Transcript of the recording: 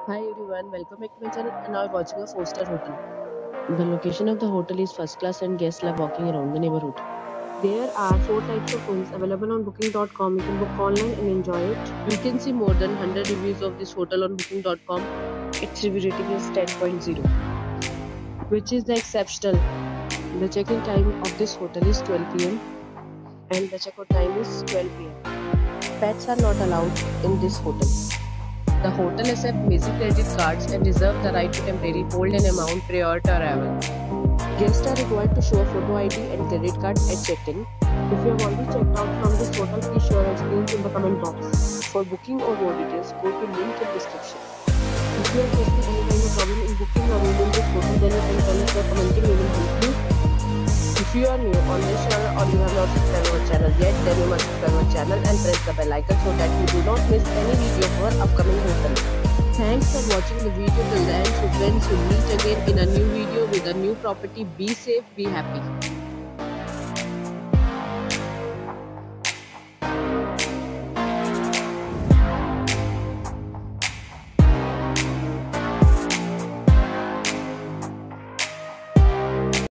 Hi everyone, welcome back to my channel and now we're watching a 4-star hotel. The location of the hotel is first class and guests love walking around the neighborhood. There are 4 types of rooms available on booking.com. You can book online and enjoy it. You can see more than 100 reviews of this hotel on booking.com. Its review rating is 10.0, which is the exceptional. The check-in time of this hotel is 12 p.m. and the check-out time is 12 p.m. Pets are not allowed in this hotel. The hotel accepts basic credit cards and reserves the right to temporarily hold an amount prior to arrival. Guests are required to show a photo ID and credit card at check-in. If you have already checked out from this hotel, please share your experience in the comment box. For booking or more details, go to link in description. If you are facing any kind of problem in booking or room in this hotel, then you can tell us by commenting. We will help you. If you are new on this channel or you have not subscribed our channel yet, then you must subscribe our channel and press the bell icon so that you do not miss any video of our upcoming hotel. Thanks for watching the video till the end. So friends, we'll meet again in a new video with a new property. Be safe, be happy.